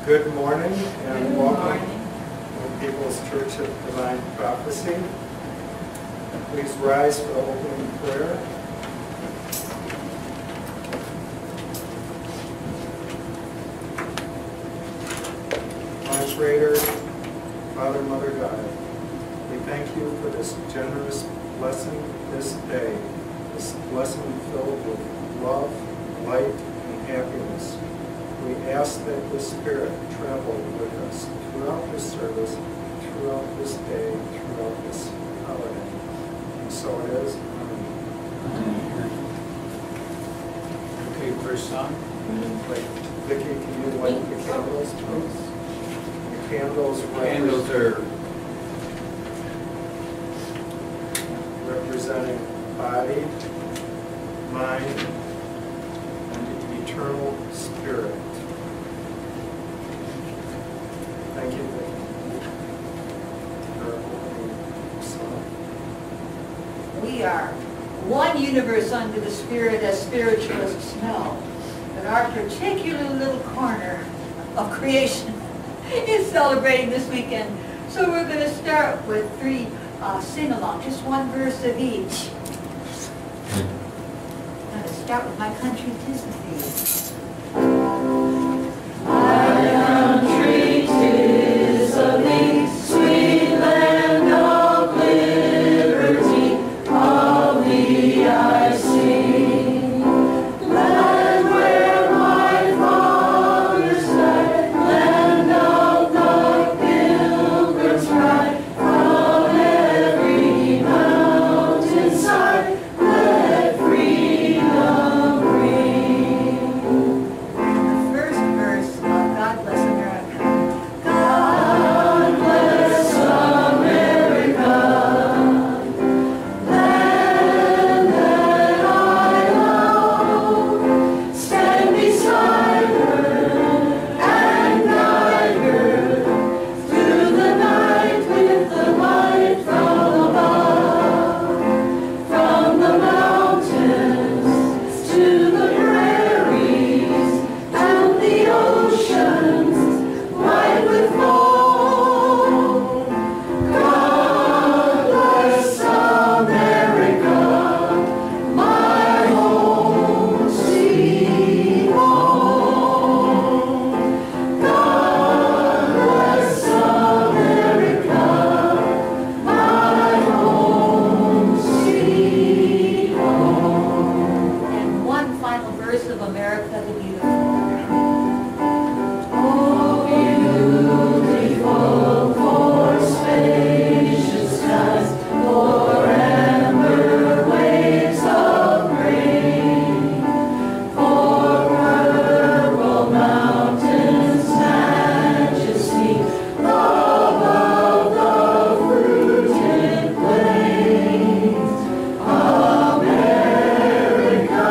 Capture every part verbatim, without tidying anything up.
Good morning and Good welcome to People's Church of Divine Prophecy. Please rise for the opening prayer. My Creator, Father, Mother, God, we thank you for this generous blessing this day, this blessing filled with love, light, and happiness. We ask that the Spirit travel with us throughout this service, throughout this day, throughout this holiday. And so it is. Amen. Okay, first song. Wait, Vicki, can you light the candles, please? The candles, Candles are representing body, mind, and eternal spirit. Thank you, Vicki. For opening song. We are one universe under the Spirit, as spiritualists know. But our particular little corner of creation is celebrating this weekend. So we're going to start with three uh, sing-along, just one verse of each. I'm going to start with My Country 'Tis of Thee. My country 'tis of thee, sweet land of liberty, of thee I sing. Land where my fathers died, land of the pilgrim's pride, from every mountainside, let freedom ring. The first verse of God Bless America. God bless America, land that I love. Stand beside her and guide her through the night with the light from above. From the mountains to the prairies and the oceans white with foam. God bless America, my home sweet home. God bless America, my home sweet home. And one final verse of America the Beautiful. Oh, beautiful for spacious skies, for amber waves of grain, for purple mountains' majesty, above the fruited plains. America,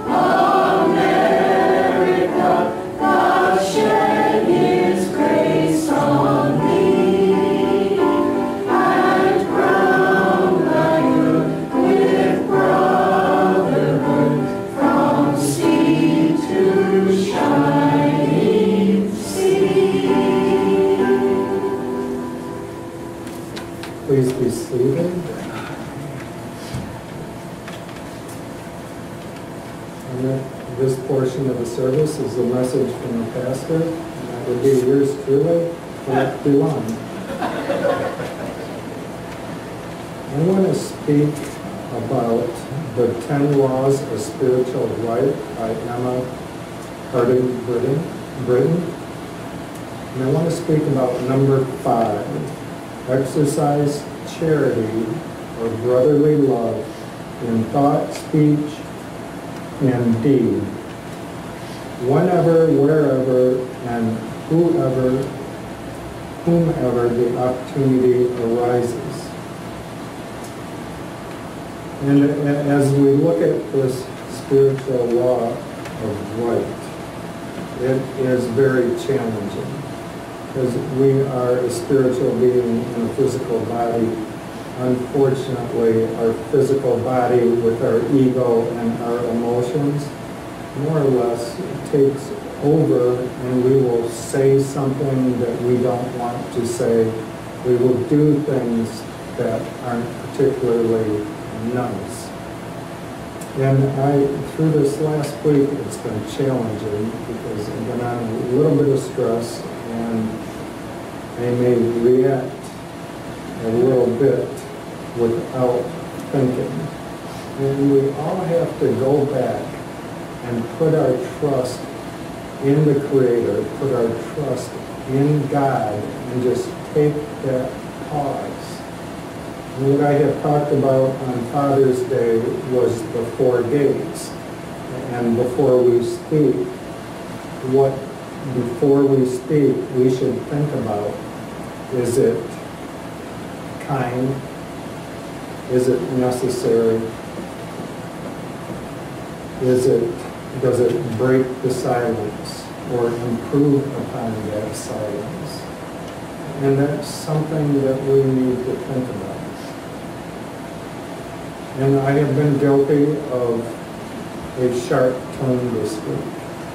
America, God shed His grace on thee, and crown thy good with brotherhood from sea to shining sea. Please be seated. And that- this portion of the service is a message from the pastor, and that would be yours truly, not too long. I want to speak about the ten Laws of Spiritual Life by Emma Harding Britton. Britton. And I want to speak about number five, exercise charity or brotherly love in thought, speech, and deed, whenever, wherever, and whoever, whomever the opportunity arises. And a- as we look at this spiritual law of right, it is very challenging because we are a spiritual being in a physical body. Unfortunately, our physical body with our ego and our emotions more or less takes over and we will say something that we don't want to say. We will do things that aren't particularly nice. And I, through this last week, it's been challenging because I've been on a little bit of stress and I may react a little bit without thinking. And we all have to go back and put our trust in the Creator, put our trust in God, and just take that pause. And what I have talked about on Father's Day was the four gates. And before we speak, what before we speak we should think about, is it kind? Is it necessary? Is it, does it break the silence or improve upon that silence? And that's something that we need to think about. And I have been guilty of a sharp tone this week.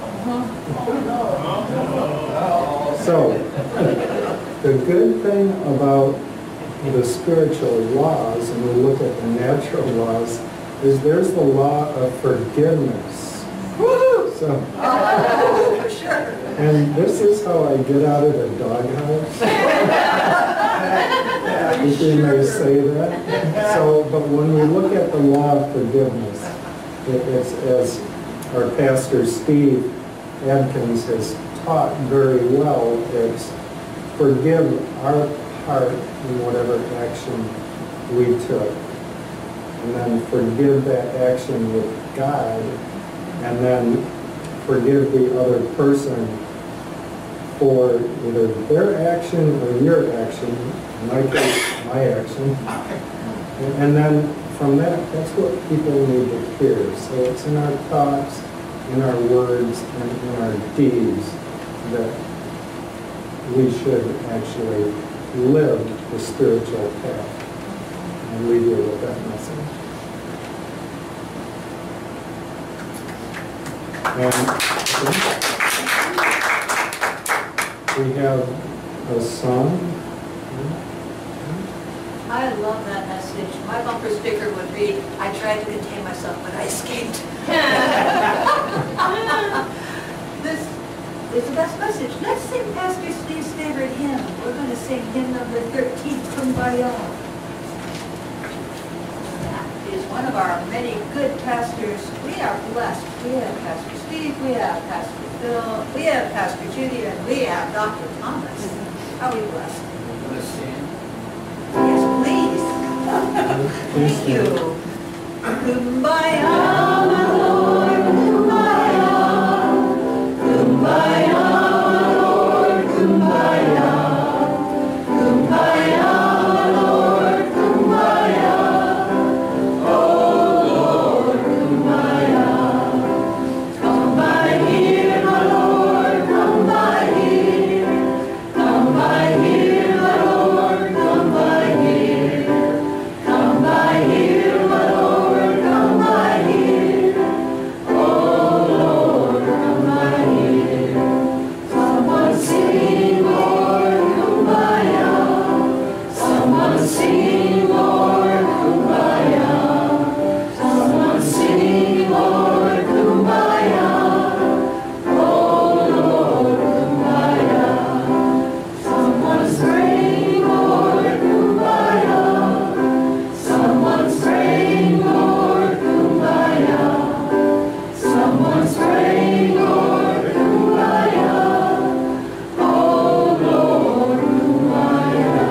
So, the good thing about the spiritual laws, and we look at the natural laws, is there's the law of forgiveness. Woohoo! So, Oh, for sure. and this is how I get out of the doghouse. If you may say that. So, but when we look at the law of forgiveness, it, it's as our pastor Steve Adkins has taught very well, it's forgive our part in whatever action we took. And then forgive that action with God, and then forgive the other person for either their action or your action, in my case, my action. And, and then from that, that's what people need to hear. So it's in our thoughts, in our words, and in our deeds that we should actually live the spiritual path. And leave you with that message. And we have a song. I love that message. My bumper sticker would read, I tried to contain myself, but I escaped. This is the best message. Let's sing Pastor Steve's favorite hymn. We're going to sing hymn number thirteen, Kumbaya. That is one of our many good pastors. We are blessed. We have Pastor Steve, we have Pastor Phil, we have Pastor Judy, and we have Doctor Thomas. How are we blessed? Yes, please. Thank you. Kumbaya, my Lord, kumbaya. Kumbaya, Lord, kumbaya. Kumbaya, Lord, kumbaya. Oh, Lord, kumbaya. Come by here, my Lord, come by here. Come by here, my Lord, come by here. Come by here, my Lord, come by here. Oh, Lord, come by here. Someone sing, Lord, kumbaya. Someone sing, Lord, kumbaya. Someone sing, Lord, kumbaya. Oh, Lord, kumbaya. Someone sing, Lord, kumbaya. Someone's praying, Lord, kumbaya. Someone's praying, Lord, kumbaya. Oh, Lord, kumbaya.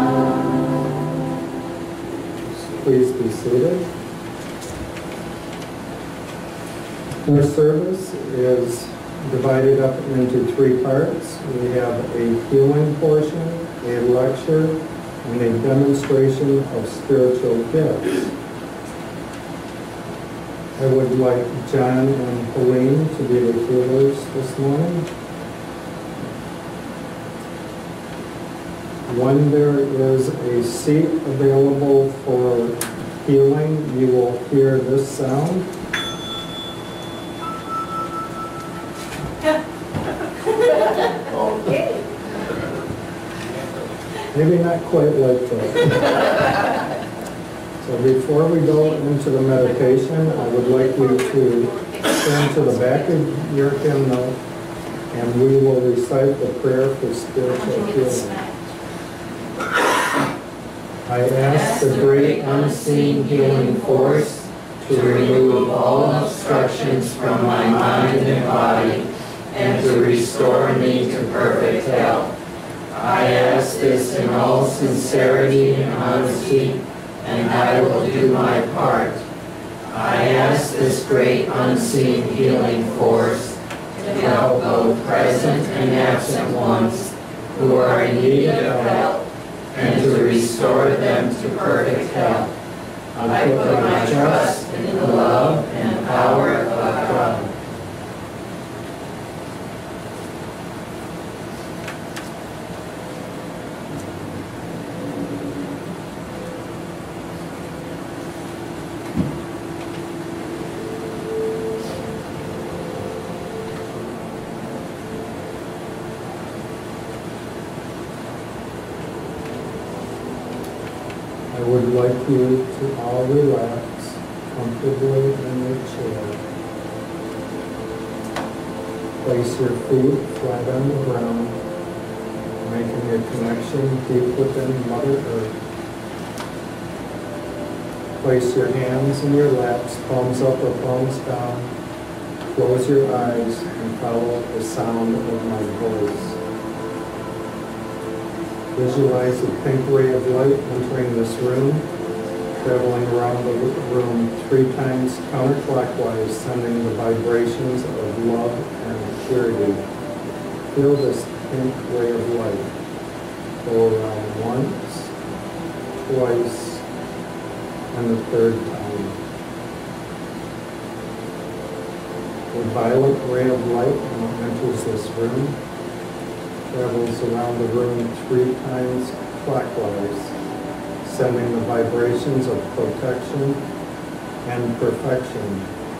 Please be seated. Our service is divided up into three parts. We have a healing portion, a lecture, and a demonstration of spiritual gifts. I would like John and Helene to be the healers this morning. When there is a seat available for healing, you will hear this sound. Maybe not quite like that. So before we go into the meditation, I would like you to turn to the back of your hymnal and we will recite the prayer for spiritual healing. I ask the great unseen healing force to remove all obstructions from my mind and body and to restore me to perfect health. I ask this in all sincerity and honesty, and I will do my part. I ask this great unseen healing force to help both present and absent ones who are in need of help and to restore them to perfect health. I put my trust in the love and power of God. I would like you to all relax comfortably in your chair. Place your feet flat on the ground, making a connection deep within Mother Earth. Place your hands in your laps, palms up or palms down. Close your eyes and follow the sound of my voice. Visualize a pink ray of light entering this room, traveling around the room three times counterclockwise, sending the vibrations of love and purity. Feel this pink ray of light. Go around once, twice, and the third time. The violet ray of light now enters this room, travels around the room three times clockwise, sending the vibrations of protection and perfection.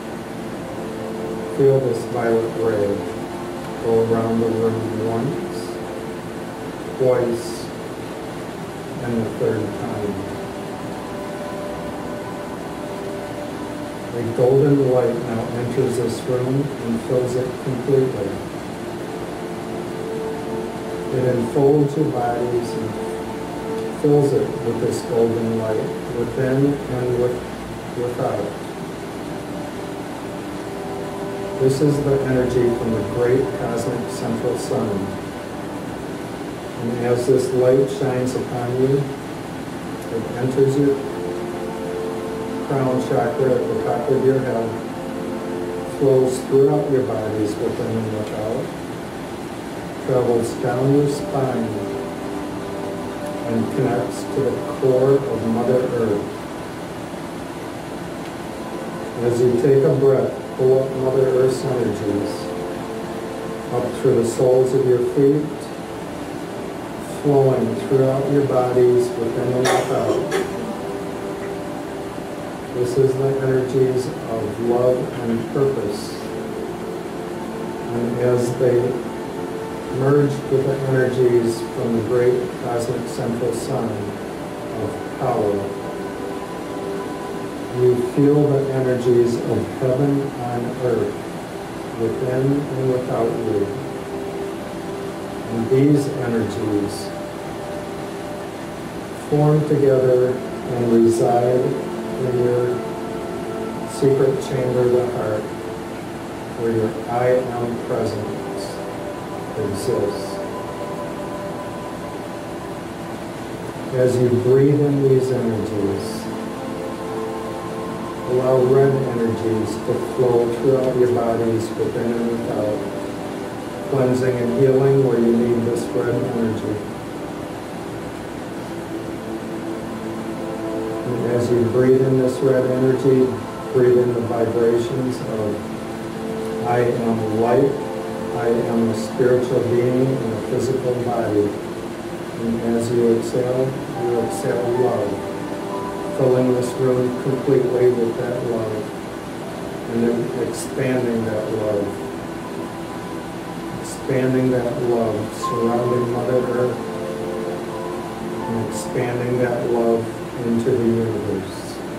Feel this violet ray go around the room once, twice, and the third time. A golden light now enters this room and fills it completely. It enfolds your bodies and fills it with this golden light, within and with, without. This is the energy from the great cosmic central sun. And as this light shines upon you, it enters your crown chakra at the top of your head, flows throughout your bodies within and without, travels down your spine and connects to the core of Mother Earth. As you take a breath, pull up Mother Earth's energies up through the soles of your feet, flowing throughout your bodies within and without. This is the energies of love and purpose. And as they merge with the energies from the great cosmic central sun of power, you feel the energies of heaven on earth, within and without you. And these energies form together and reside in your secret chamber of the heart, where your I am presence exists. As you breathe in these energies, allow red energies to flow throughout your bodies within and without, cleansing and healing where you need this red energy. And as you breathe in this red energy, breathe in the vibrations of I am light, I am a spiritual being in a physical body. And as you exhale, you exhale love, filling this room completely with that love, and then expanding that love. Expanding that love, surrounding Mother Earth, and expanding that love into the universe.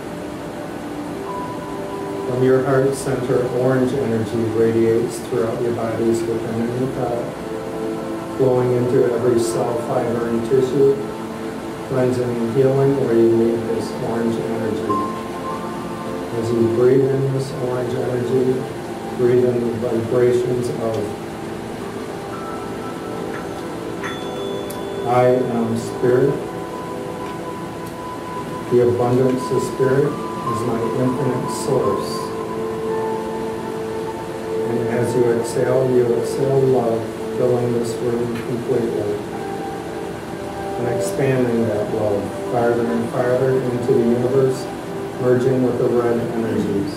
From your heart center, orange energy radiates throughout your bodies within and without, flowing into every cell, fiber, and tissue, cleansing and healing where you need this orange energy. As you breathe in this orange energy, breathe in the vibrations of I am spirit. The abundance of spirit is my infinite source. And as you exhale, you exhale love, filling this room completely and expanding that love farther and farther into the universe, merging with the red energies.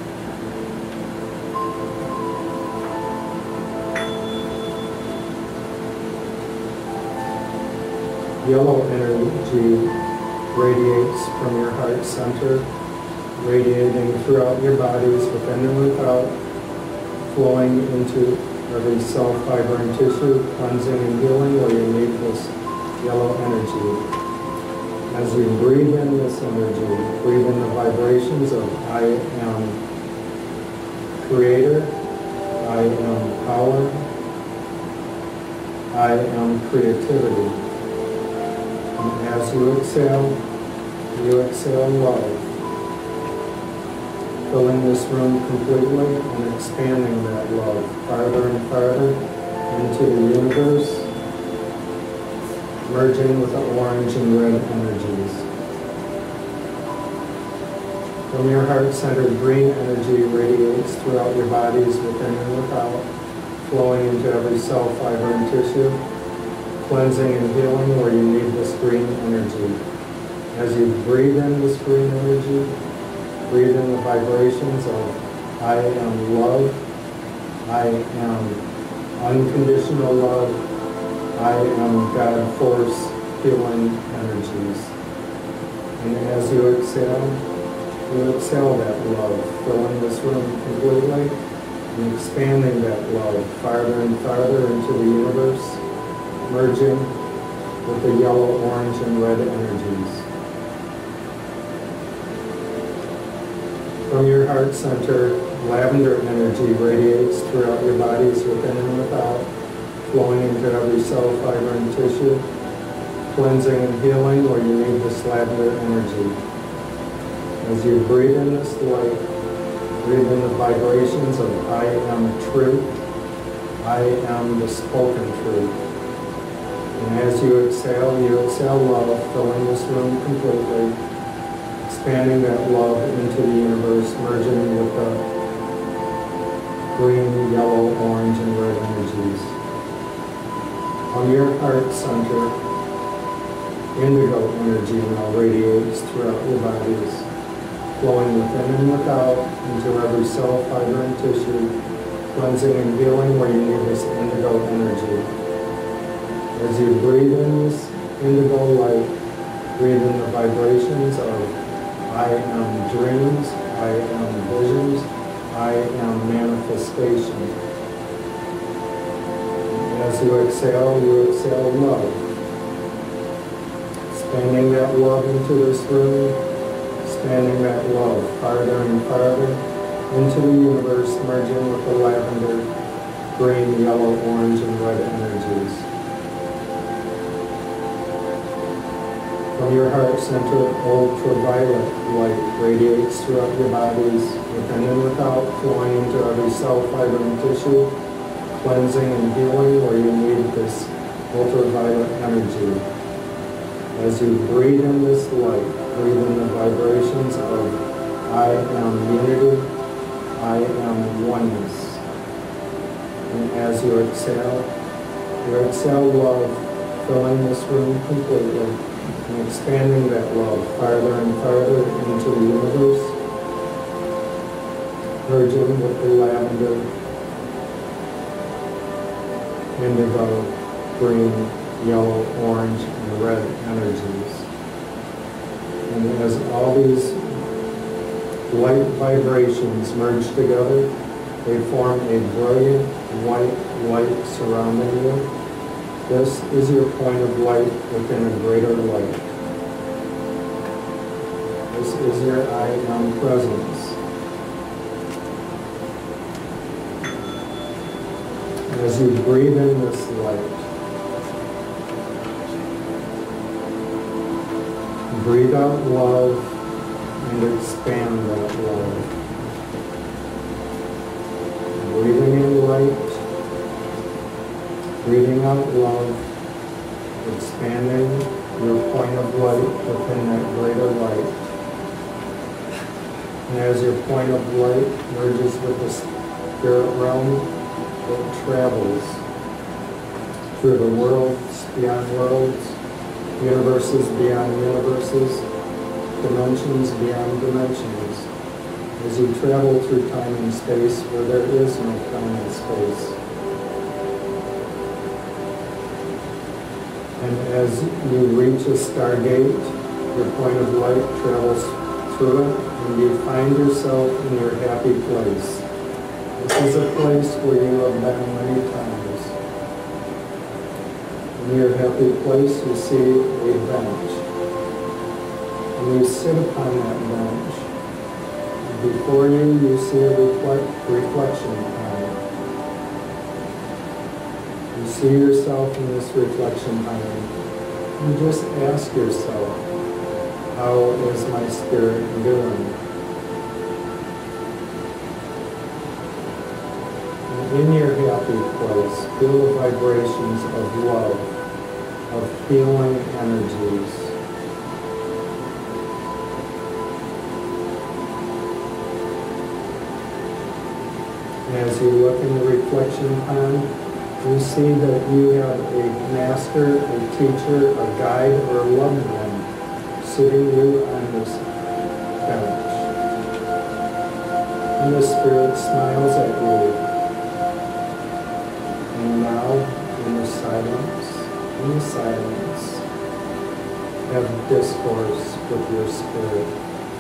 Yellow energy radiates from your heart center, radiating throughout your bodies within and without, flowing into every cell, fiber, and tissue, cleansing and healing where you need this yellow energy. As you breathe in this energy, breathe in the vibrations of I am creator, I am power, I am creativity. And as you exhale, you exhale love, filling this room completely and expanding that love farther and farther into the universe, merging with the orange and red energies. From your heart center, green energy radiates throughout your bodies within and without, flowing into every cell, fiber, and tissue, cleansing and healing where you need this green energy. As you breathe in this green energy, breathe in the vibrations of I am love, I am unconditional love, I am God force healing energies. And as you exhale, you exhale that love, filling this room completely and expanding that love farther and farther into the universe, merging with the yellow, orange, and red energies. From your heart center, lavender energy radiates throughout your bodies within and without, flowing into every cell, fiber, and tissue, cleansing and healing where you need this lavender energy. As you breathe in this light, breathe in the vibrations of I am truth, I am the spoken truth. And as you exhale, you exhale love, filling this room completely, expanding that love into the universe, merging with the green, yellow, orange, and red energies. On your heart center, indigo energy now radiates throughout your bodies, flowing within and without into every cell, fiber, and tissue, cleansing and healing where you need this indigo energy. As you breathe in this indigo light, breathe in the vibrations of I am dreams, I am visions, I am manifestation. And as you exhale, you exhale love. Expanding that love into this room, expanding that love farther and farther into the universe, merging with the lavender, green, yellow, orange, and red energies. From your heart center, ultraviolet light radiates throughout your bodies, within and without, flowing into every cell, fiber, and tissue, cleansing and healing where you need this ultraviolet energy. As you breathe in this light, breathe in the vibrations of I am unity, I am oneness. And as you exhale, you exhale love, filling this room completely, and expanding that love farther and farther into the universe, merging with the lavender, indigo, green, yellow, orange, and red energies. And as all these light vibrations merge together, they form a brilliant white light surrounding you. This is your point of light within a greater light. This is your I Am presence. As you breathe in this light, breathe out love and expand that love. Breathing in light, breathing out love, expanding your point of light within that greater light. And as your point of light merges with the spirit realm, it travels through the worlds beyond worlds, universes beyond universes, dimensions beyond dimensions, as you travel through time and space where there is no time and space. And as you reach a stargate, your point of light travels through it, and you find yourself in your happy place. This is a place where you have been many times. In your happy place, you see a bench. And you sit upon that bench. Before you, you see a reflect, reflection panel. You see yourself in this reflection panel. You just ask yourself, how is my spirit doing? And in your happy place, feel the vibrations of love, of healing energies. And as you look in the reflection pond, you see that you have a master, a teacher, a guide, or a loved one sitting you on this bench. And the spirit smiles at you. And now, in the silence, in the silence, have discourse with your spirit.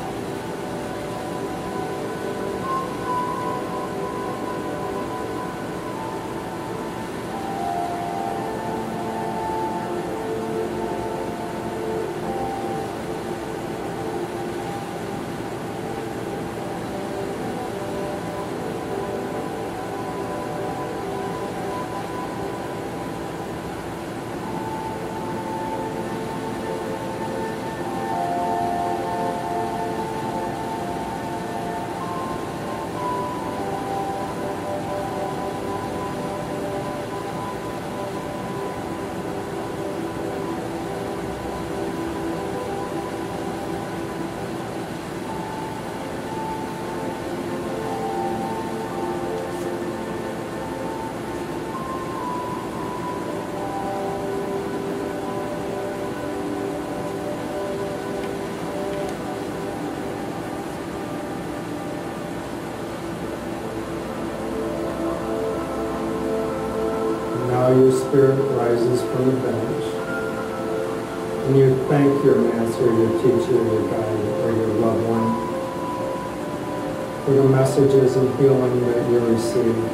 Now your spirit rises from the bench, and you thank your master, your teacher, your guide, or your loved one for the messages of healing that you received.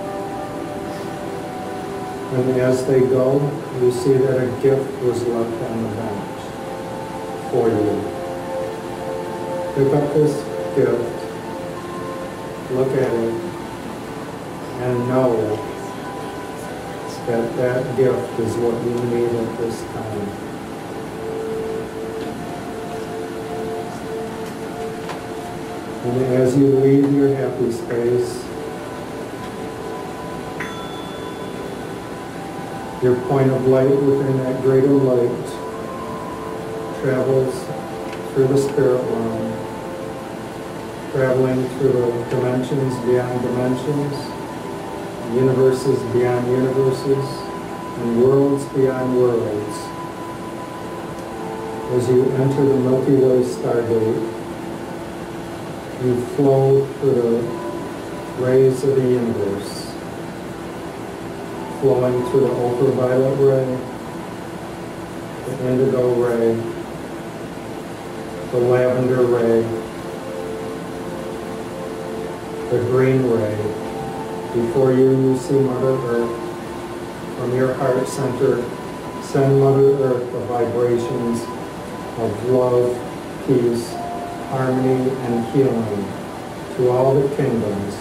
And as they go, you see that a gift was left on the bench for you. Pick up this gift, look at it, and know that that gift is what you need at this time. And as you leave your happy space, your point of light within that greater light travels through the spirit realm, traveling through dimensions beyond dimensions, universes beyond universes, and worlds beyond worlds. As you enter the Milky Way stargate, you flow through the rays of the universe, flowing through the ultraviolet ray, the indigo ray, the lavender ray, the green ray. Before you, you see Mother Earth, from your heart center, send Mother Earth the vibrations of love, peace, harmony, and healing to all the kingdoms.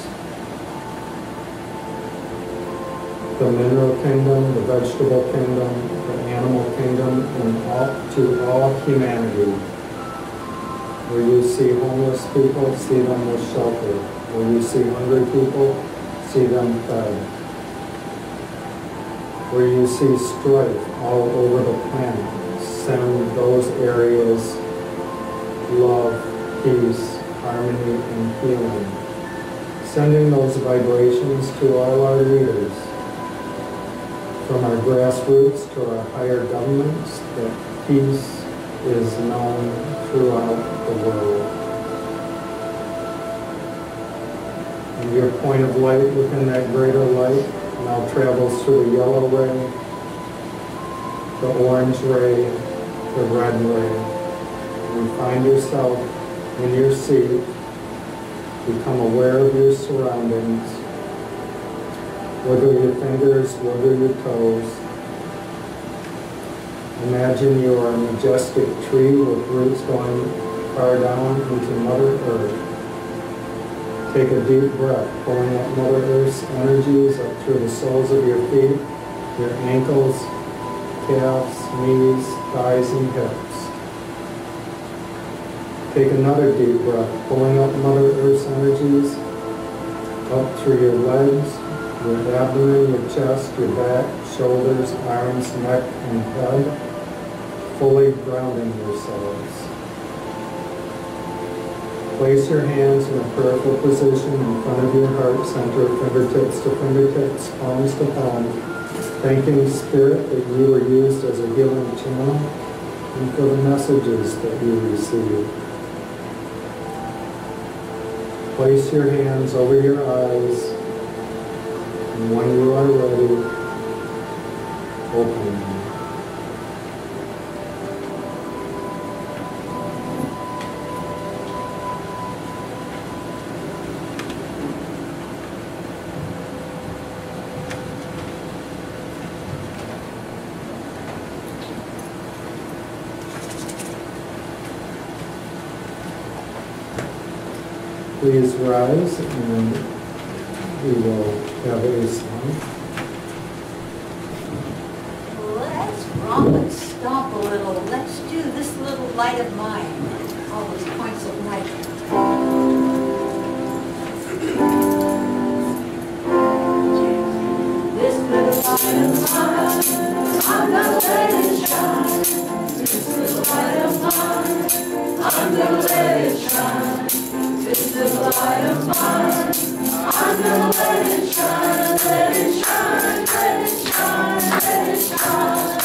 The mineral kingdom, the vegetable kingdom, the animal kingdom, and all, to all humanity. Where you see homeless people, see them with shelter. Where you see hungry people, see them fed. Where you see strife all over the planet, send those areas love, peace, harmony, and healing. Sending those vibrations to all our leaders, from our grassroots to our higher governments, that peace is known throughout the world. And your point of light within that greater light now travels through the yellow ray, the orange ray, the red ray. And you find yourself in your seat, become aware of your surroundings, wiggle your fingers, wiggle your toes. Imagine you are a majestic tree with roots going far down into Mother Earth. Take a deep breath, pulling up Mother Earth's energies up through the soles of your feet, your ankles, calves, knees, thighs, and hips. Take another deep breath, pulling up Mother Earth's energies up through your legs, your abdomen, your chest, your back, shoulders, arms, neck, and head, fully grounding yourselves. Place your hands in a prayerful position in front of your heart center, fingertips to fingertips, palms to palms, thanking Spirit that you were used as a healing channel and for the messages that you received. Place your hands over your eyes, and when you are ready, open them. Please rise, and we will have a song. Let's romp and stomp a little. Let's do this little light of mine. All those points of light. This little light of mine, I'm gonna let it shine. This little light of mine, I'm gonna let it shine. This little light of mine, I'm gonna let it shine, let it shine, let it shine, let it shine.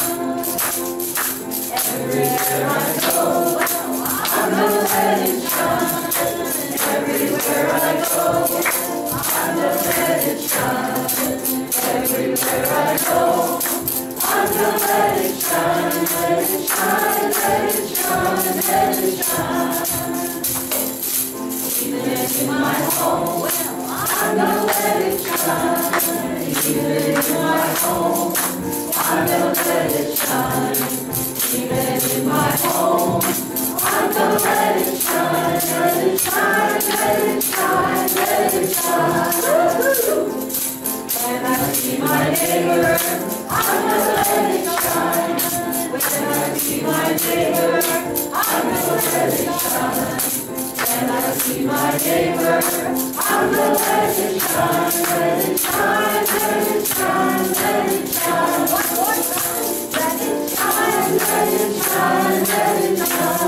Everywhere I go, I'm gonna let it shine. Everywhere I go, I'm gonna let it shine. Everywhere I go, I'm gonna let it shine, let it shine, let it shine, let it shine. Even in my home, I'm gonna let it shine. Even in my home, I'm gonna let it shine. Even in my home, I'm gonna let it shine. Let it shine, let it shine, let it shine. Woo-hoo. When I see my neighbor, I'm gonna let it shine. When I see my neighbor, I'm gonna let it shine. When I see my neighbor, I'm gonna let it shine, let it shine, let it shine, let it shine. One more time. Let it shine, let it shine, let it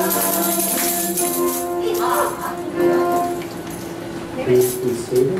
shine. Please be seated.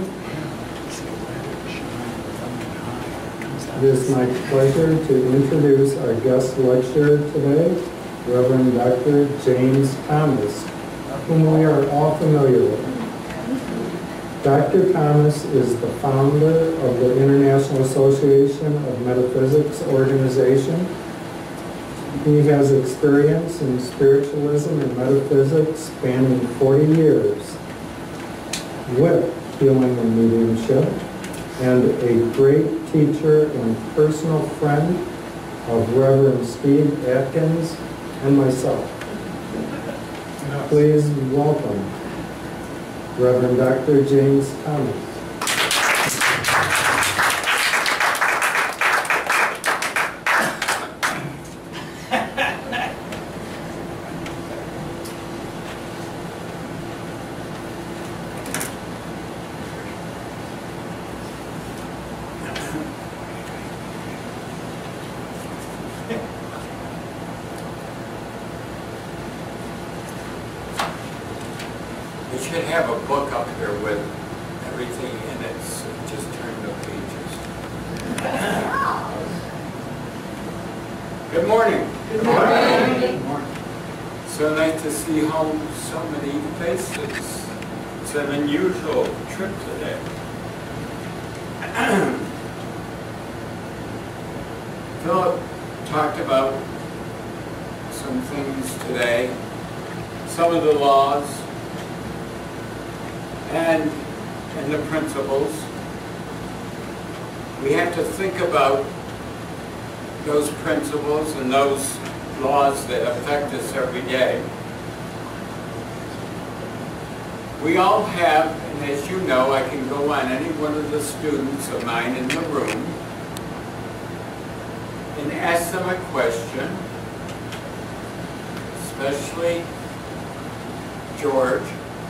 It is my pleasure to introduce our guest lecturer today, Reverend Doctor James Thomas, whom we are all familiar with. Doctor Thomas is the founder of the International Association of Metaphysics organization. He has experience in spiritualism and metaphysics spanning forty years with healing and mediumship, and a great teacher and personal friend of Reverend Steve Atkins and myself. Please welcome Reverend Doctor James Thomas. You should have a book up here with everything in it, so just turn the pages. Good morning. Good morning. So nice to see home so many faces. It's an unusual trip today. Philip talked about some things today, some of the laws, and, and the principles. We have to think about those principles and those laws that affect us every day. We all have, and as you know, I can go on any one of the students of mine in the room and ask them a question, especially George.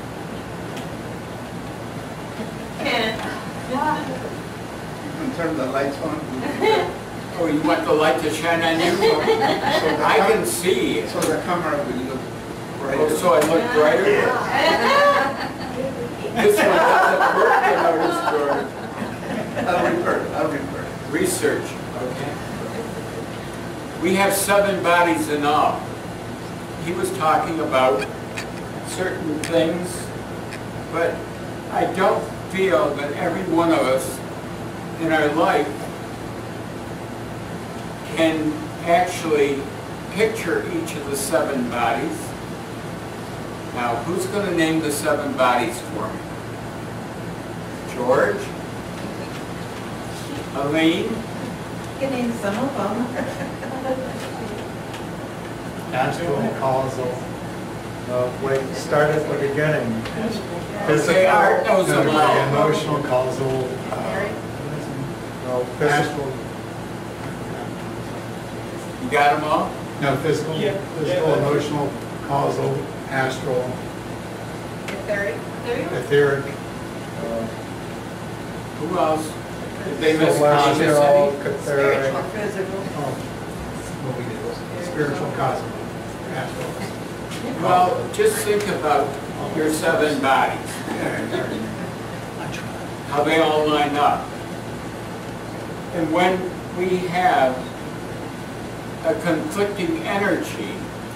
You can turn the lights on. Oh, you want the light to shine on you? So the I cam- can see. So the camera will look brighter. Oh, so I look brighter? This one doesn't work, I noticed, George. I'll refer, I'll refer. Research, okay. We have seven bodies in all. He was talking about certain things, but I don't feel that every one of us in our life can actually picture each of the seven bodies. Now, who's going to name the seven bodies for me? George? Elaine? You can name some of them. Astral, causal. Uh, wait, start at the beginning. Okay, Art knows them all. Emotional, causal, uh, No, physical. You got them all? no, physical, Yeah. physical, Yeah. emotional, causal, astral, Etheric. etheric, uh, Who else? Did they miss conscious celestial, any? Spiritual, etheric. physical. oh, what we did was spiritual, cosmic, astral. Well, just think about your seven bodies, how they all line up. And when we have a conflicting energy,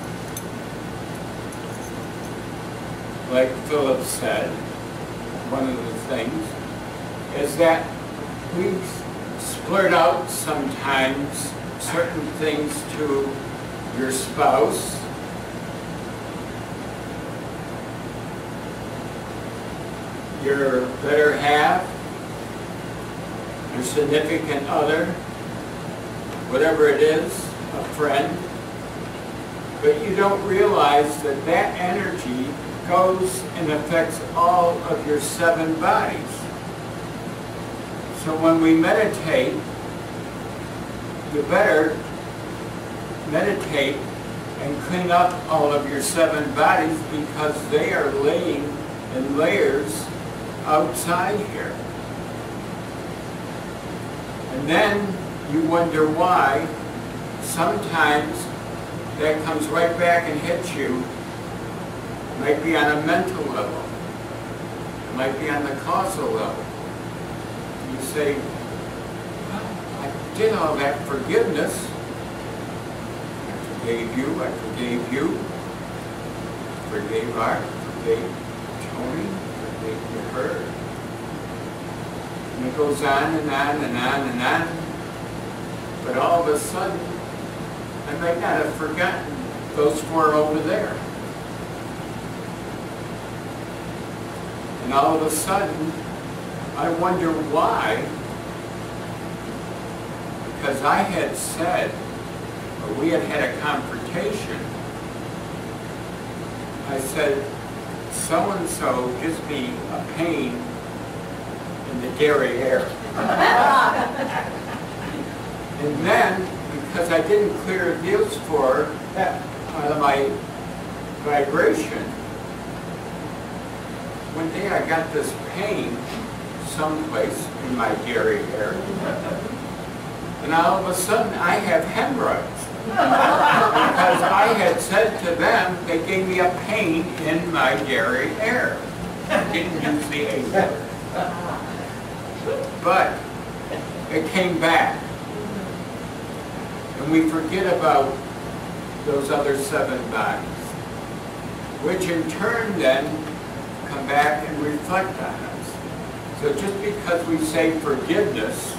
like Philip said, one of the things is that we splurt out sometimes certain things to your spouse, your better half, your significant other, whatever it is, a friend, but you don't realize that that energy goes and affects all of your seven bodies. So when we meditate, you better meditate and clean up all of your seven bodies because they are laying in layers outside here. And then you wonder why sometimes that comes right back and hits you. It might be on a mental level. It might be on the causal level. You say, well, I did all that forgiveness. I forgave you, I forgave you, forgave Art, forgave Tony, forgave her. And it goes on and on and on and on. But all of a sudden, I might not have forgotten those four over there. And all of a sudden, I wonder why because I had said, or we had had a confrontation. I said, so-and-so gives me a pain in the derriere. And then, because I didn't clear this for uh, my vibration, one day I got this pain someplace in my derriere, and all of a sudden I have hemorrhoids. Because I had said to them, they gave me a pain in my derriere. Didn't use the A word. But it came back. And we forget about those other seven bodies, which in turn then come back and reflect on us. So just because we say forgiveness,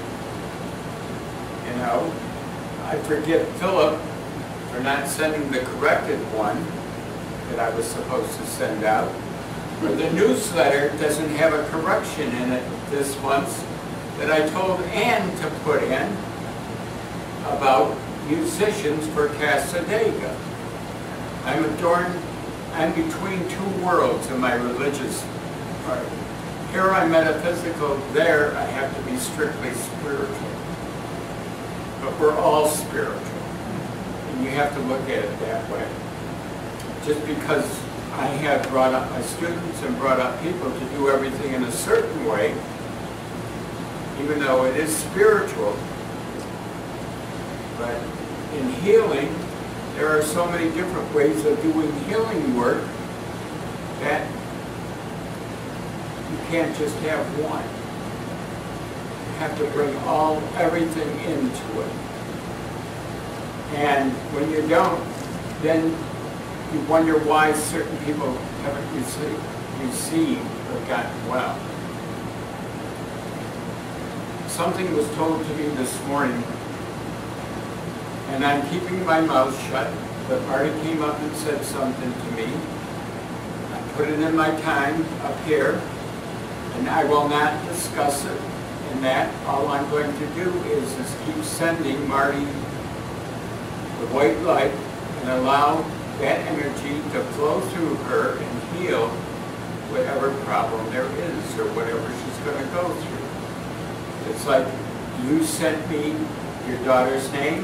you know, I forgive Philip for not sending the corrected one that I was supposed to send out. Or the newsletter doesn't have a correction in it this month that I told Ann to put in about musicians for Casadega. I'm adorned, I'm between two worlds in my religious part. Here I'm metaphysical, there I have to be strictly spiritual. But we're all spiritual. And you have to look at it that way. Just because I have brought up my students and brought up people to do everything in a certain way, even though it is spiritual, but in healing, there are so many different ways of doing healing work that you can't just have one. Have to bring all everything into it. And when you don't, then you wonder why certain people haven't received, received or gotten well. Something was told to me this morning, and I'm keeping my mouth shut, but Marty came up and said something to me. I put it in my time up here, and I will not discuss it. And that, all I'm going to do is, is keep sending Marty the white light and allow that energy to flow through her and heal whatever problem there is or whatever she's going to go through. It's like you sent me your daughter's name,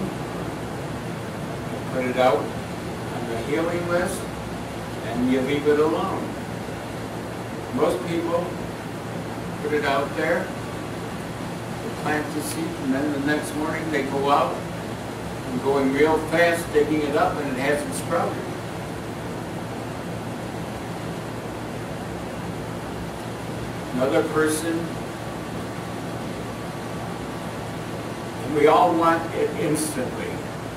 I put it out on the healing list, and you leave it alone. Most people put it out there, plant the seed, and then the next morning they go out and going real fast, digging it up, and it hasn't sprouted. Another person, and we all want it instantly.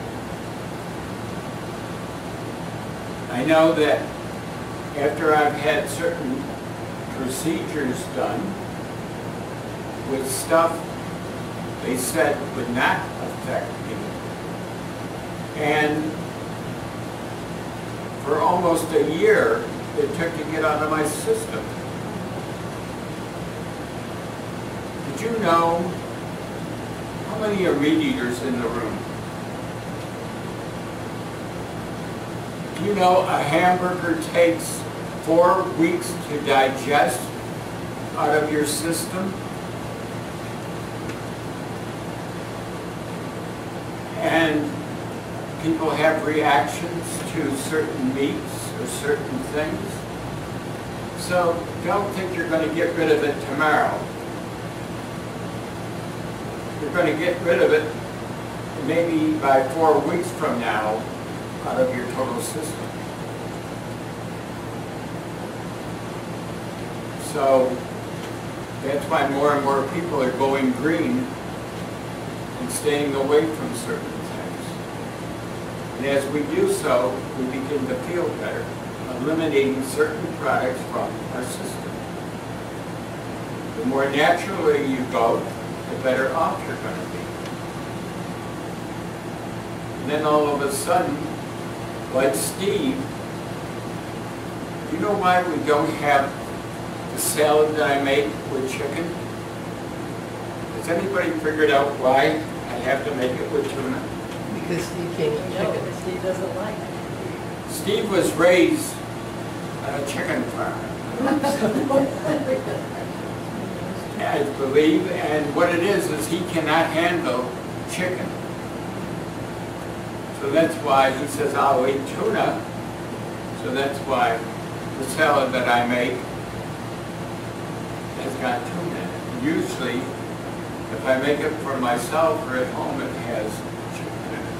I know that after I've had certain procedures done with stuff they said would not affect me. And for almost a year, it took to get out of my system. Did you know how many are meat eaters in the room? Do you know a hamburger takes four weeks to digest out of your system? And people have reactions to certain meats or certain things. So don't think you're going to get rid of it tomorrow. You're going to get rid of it maybe by four weeks from now out of your total system. So that's why more and more people are going green and staying away from certain things. And as we do so, we begin to feel better, eliminating certain products from our system. The more naturally you go, the better off you're going to be. And then all of a sudden, like Steve, you know why we don't have the salad that I make with chicken? Has anybody figured out why I have to make it with tuna. Because Steve can't eat No, chicken. Steve doesn't like it. Steve was raised on a chicken farm, I believe, and what it is, is he cannot handle chicken. So that's why he says, I'll eat tuna. So that's why the salad that I make has got tuna in it. Usually, if I make it for myself or at home, it has chicken in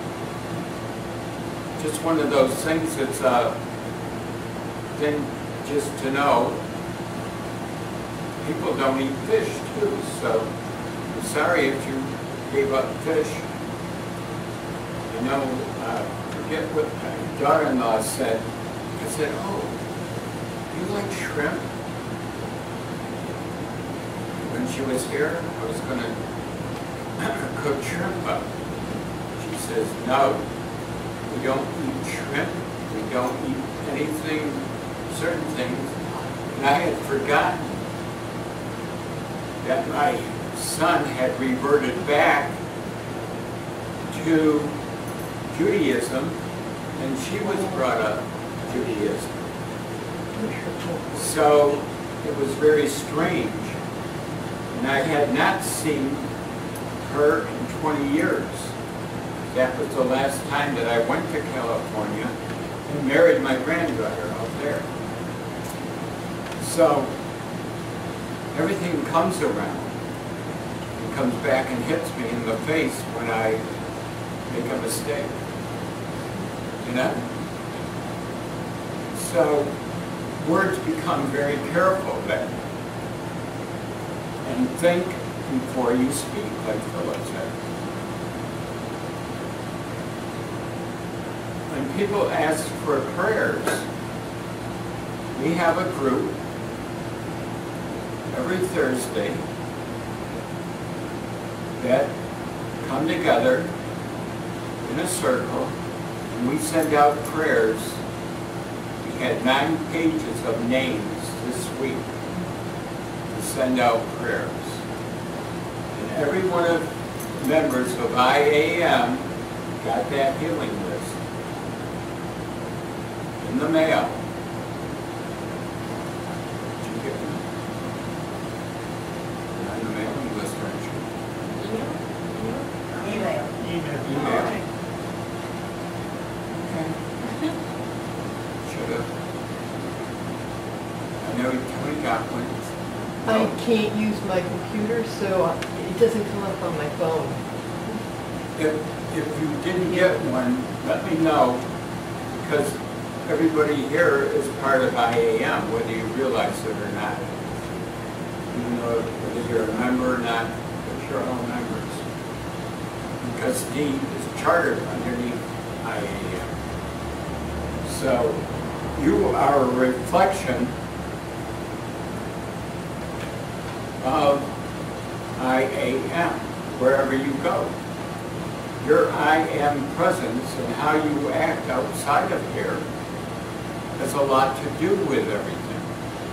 it. Just one of those things that's a thing just to know. People don't eat fish too, so I'm sorry if you gave up fish. You know, uh, forget what my daughter-in-law said. I said, oh, you like shrimp? When she was here, I was going to cook shrimp up. She says, no, we don't eat shrimp. We don't eat anything, certain things. And I had forgotten that my son had reverted back to Judaism, and she was brought up Judaism. So it was very strange. And I had not seen her in twenty years. That was the last time that I went to California and married my granddaughter out there. So everything comes around. It comes back and hits me in the face when I make a mistake. You know? So words become very careful then. And think before you speak, like Philip said. When people ask for prayers, we have a group every Thursday that come together in a circle, and we send out prayers. We had nine pages of names this week to send out prayers. And every one of the members of I A M got that healing list in the mail. Did you get them? You're on the mailing list, aren't you? Email. Email. Okay. Should have. I know Tony got one. I can't use my computer, so it doesn't come up on my phone. If, if you didn't get one, let me know, because everybody here is part of I A M, whether you realize it or not. Even though whether you're a member or not, but you're all members. Because Steve is chartered underneath I A M. So you are a reflection of I A M, wherever you go. Your I am presence and how you act outside of here has a lot to do with everything.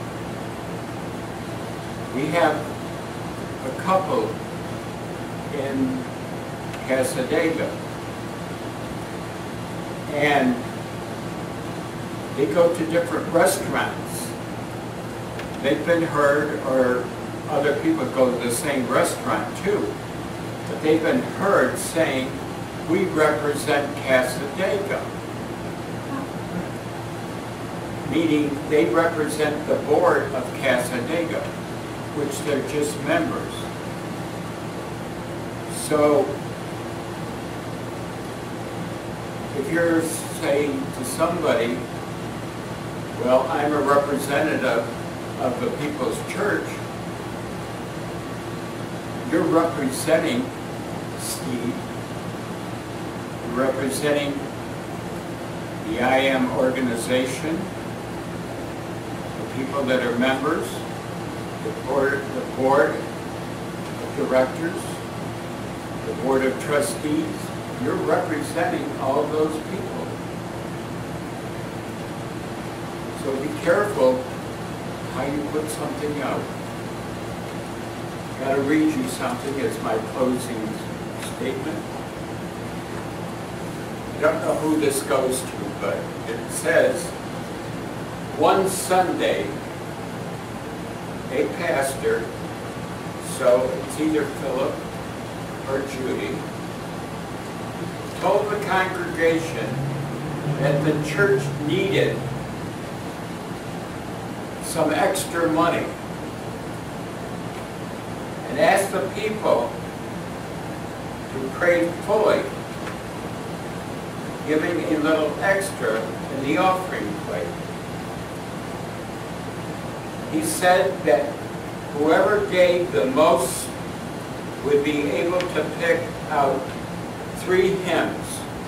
We have a couple in Casadega, and they go to different restaurants. They've been heard, or other people go to the same restaurant too, but they've been heard saying, we represent Casadega. Meaning they represent the board of Casadega, which they're just members. So if you're saying to somebody, well, I'm a representative of the People's Church, you're representing Steve, you're representing the I A M organization, the people that are members, the board, the board of directors, the board of trustees. You're representing all those people. So be careful how you put something out. I've got to read you something as my closing statement. I don't know who this goes to, but it says, one Sunday, a pastor, so it's either Philip or Judy, told the congregation that the church needed some extra money and asked the people to pray fully, giving a little extra in the offering plate. He said that whoever gave the most would be able to pick out three hymns.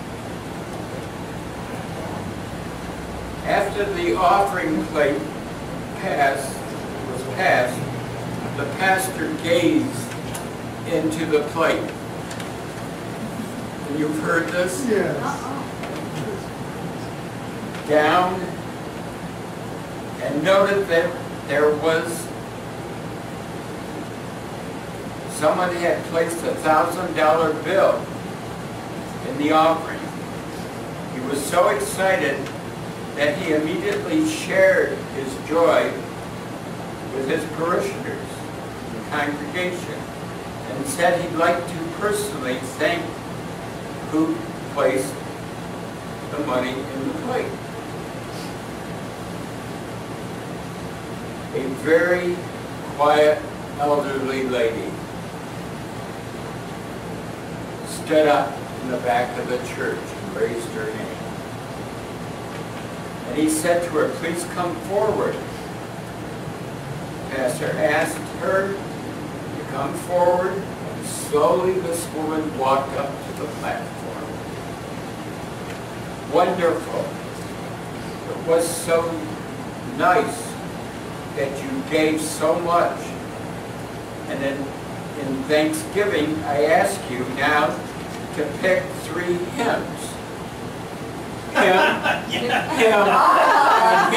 After the offering plate passed, was passed, the pastor gazed into the plate. And you've heard this? Yes. Down, and noted that there was, someone had placed a thousand dollar bill in the offering. He was so excited that he immediately shared his joy with his parishioners, the congregation, and said he'd like to personally thank who placed the money in the plate. A very quiet elderly lady stood up in the back of the church and raised her hand. And he said to her, please come forward. The pastor asked her to come forward, and slowly this woman walked up to the platform. Wonderful. It was so nice that you gave so much. And then in Thanksgiving, I ask you now to pick three hymns. Him, him, and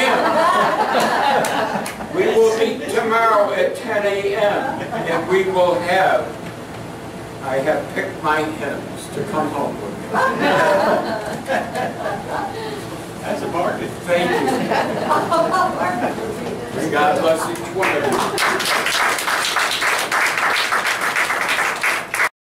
him. We will meet tomorrow at ten A M and we will have, I have picked my hymns to come home with me. That's a bargain. Thank you. May God bless each one of you.